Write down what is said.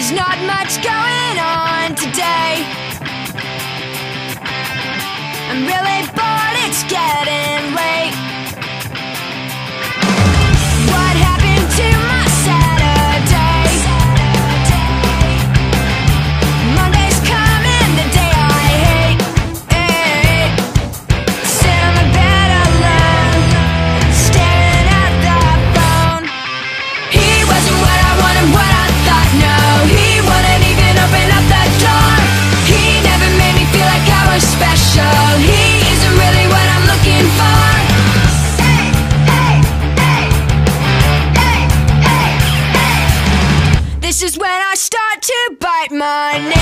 There's not much going on today. I'm really bored, it's getting late. What happened to my Saturday? Monday's coming, the day I hate. Sit on the bed alone, staring at the phone. He wasn't what I wanted, what I thought, no. He wouldn't even open up the door. He never made me feel like I was special. He isn't really what I'm looking for. This is when I start to bite my nails.